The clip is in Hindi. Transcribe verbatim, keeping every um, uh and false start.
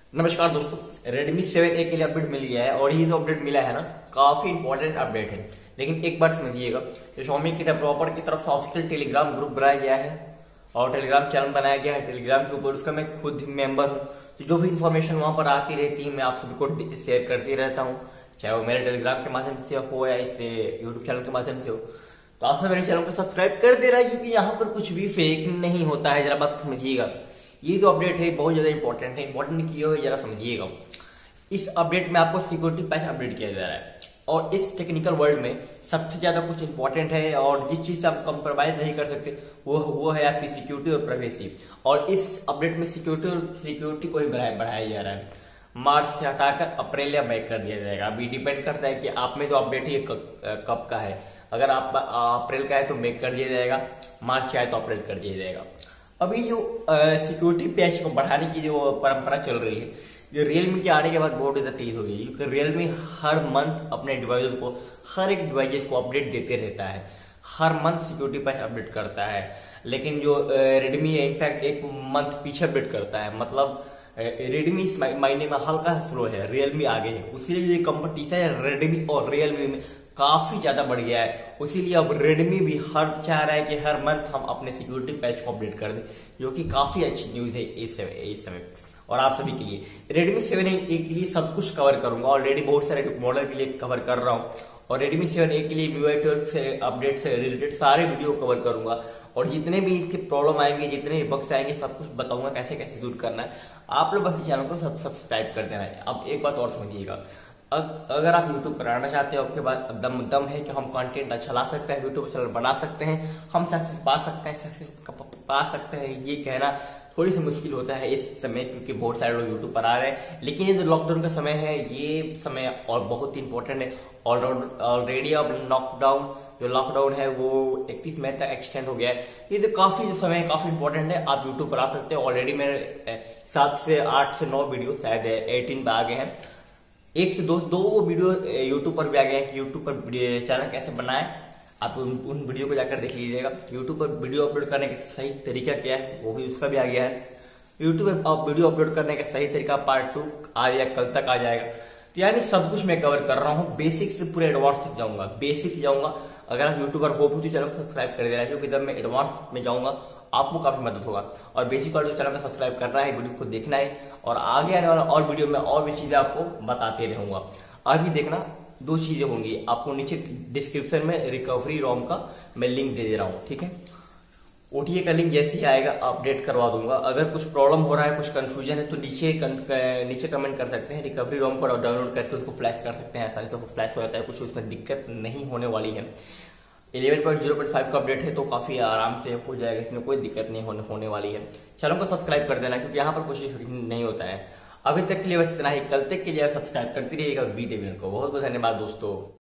नमस्कार दोस्तों, Redmi सेवन ए के लिए अपडेट मिल गया है और ये जो अपडेट मिला है ना, काफी इंपॉर्टेंट अपडेट है। लेकिन एक बात समझिएगा, Xiaomi के डेवलपर की तरफ से ऑफिशियल टेलीग्राम ग्रुप बनाया गया है और टेलीग्राम चैनल बनाया गया है। टेलीग्राम के ऊपर उसका मैं खुद मेंबर हूँ, तो जो भी इन्फॉर्मेशन वहां पर आती रहती है मैं आप सभी को शेयर करती रहता हूँ, चाहे वो मेरे टेलीग्राम के माध्यम से हो या इससे यूट्यूब चैनल के माध्यम से हो। तो आप सब मेरे चैनल को सब्सक्राइब कर दे रहा है, क्योंकि यहाँ पर कुछ भी फेक नहीं होता है। जरा बात समझिएगा, ये जो अपडेट है बहुत ज्यादा इंपॉर्टेंट है। इंपॉर्टेंट क्यों है जरा समझिएगा। इस अपडेट में आपको सिक्योरिटी पैच अपडेट किया जा रहा है और इस टेक्निकल वर्ल्ड में सबसे ज्यादा कुछ इंपॉर्टेंट है और जिस चीज से आप कंप्रोमाइज नहीं कर सकते वो वो है आपकी सिक्योरिटी और प्राइवेसी। और इस अपडेट में सिक्योरिटी और सिक्योरिटी को ही बढ़ाया जा रहा है। मार्च से हटाकर अप्रैल या मई कर दिया जाएगा। अभी डिपेंड करता है कि आप में जो अपडेट है कब का है। अगर आप अप्रैल का है तो मई कर दिया जाएगा, मार्च का है तो अप्रैल कर दिया जाएगा। अभी जो सिक्योरिटी पैच को बढ़ाने की जो परंपरा चल रही है, जो रियलमी के आने के बाद बहुत ज्यादा तेज हो गई, क्योंकि रियलमी हर मंथ अपने डिवाइस को हर एक डिवाइस को अपडेट देते रहता है, हर मंथ सिक्योरिटी पैच अपडेट करता है। लेकिन जो रेडमी है इनफैक्ट एक मंथ पीछे अपडेट करता है। मतलब रेडमी इस महीने में हल्का स्लो है, रियलमी आगे है। उसीलिए जो कंपटीशन है रेडमी और रियलमी में काफी ज्यादा बढ़ गया है। उसीलिए अब रेडमी भी हर चाह रहा है कि हर मंथ हम अपने सिक्योरिटी पैच को अपडेट कर दें, जो कि काफी अच्छी न्यूज है इस समय इस समय और आप सभी के लिए। रेडमी सेवन ए के लिए सब कुछ कवर करूंगा, ऑलरेडी बहुत सारे मॉडल के लिए कवर कर रहा हूं और रेडमी सेवन ए के लिए M I U I twelve से अपडेट से रिलेटेड सारे वीडियो कवर करूंगा और जितने भी इसके प्रॉब्लम आएंगे, जितने भी बग्स आएंगे, सब कुछ बताऊंगा कैसे कैसे दूर करना है। आप लोग बस चैनल को सब्सक्राइब कर देना है। अब एक बात और समझिएगा, अगर आप YouTube पर आना चाहते हो, आपके पास दम दम है कि हम कंटेंट अच्छा ला सकते हैं, यूट्यूब चैनल बना सकते हैं, हम सक्सेस पा सकते हैं, सक्सेस पा सकते हैं, ये कहना थोड़ी सी मुश्किल होता है इस समय, क्योंकि बहुत सारे लोग यूट्यूब पर आ रहे हैं। लेकिन ये जो लॉकडाउन का समय है, ये समय और बहुत इंपॉर्टेंट है। ऑलरेडी अब लॉकडाउन जो लॉकडाउन है वो इकतीस मई तक एक्सटेंड हो गया है। ये जो काफी जो समय काफी इंपॉर्टेंट है, आप यूट्यूब पर आ सकते हैं। ऑलरेडी मेरे सात से आठ से नौ वीडियो शायद एटीन पे आ गए हैं। एक से दो दो वो वीडियो यूट्यूब पर भी आ गए हैं कि यूट्यूब पर चैनल कैसे बनाएं। आप उन, उन वीडियो को जाकर देख लीजिएगा। यूट्यूब पर वीडियो अपलोड करने का सही तरीका क्या है वो भी उसका भी आ गया है। यूट्यूब पर वीडियो अपलोड करने का सही तरीका पार्ट टू आज या कल तक आ जाएगा। तो यानी सब कुछ मैं कवर कर रहा हूँ, बेसिक से पूरे एडवांस तक जाऊंगा, बेसिक से जाऊंगा। अगर आप यूट्यूबर हो तो चैनल को सब्सक्राइब कर देना, क्योंकि जब मैं एडवांस में जाऊंगा आपको काफी मदद होगा। और बेसिक वाले चैनल को सब्सक्राइब करना है, वीडियो को देखना है और आगे आने वाला और वीडियो में और भी चीजें आपको बताते रहूंगा। अभी देखना दो चीजें होंगी, आपको नीचे डिस्क्रिप्शन में रिकवरी रोम का मैं लिंक दे दे रहा हूँ, ठीक है। ओटीए का लिंक जैसे ही आएगा अपडेट करवा दूंगा। अगर कुछ प्रॉब्लम हो रहा है, कुछ कंफ्यूजन है तो नीचे नीचे कमेंट कर सकते हैं। रिकवरी रोम पर डाउनलोड करके उसको फ्लैश कर सकते हैं, आसानी से फ्लैश हो जाता है, कुछ उसमें दिक्कत नहीं होने वाली है। Eleven point zero point five का अपडेट है तो काफी आराम से हो जाएगा, इसमें कोई दिक्कत नहीं होने होने वाली है। चैनल को सब्सक्राइब कर देना, क्योंकि यहाँ पर कुछ नहीं होता है। अभी तक के लिए बस इतना ही, कल तक के लिए आप सब्सक्राइब करते रहिएगा वी देवियन को। बहुत बहुत धन्यवाद दोस्तों।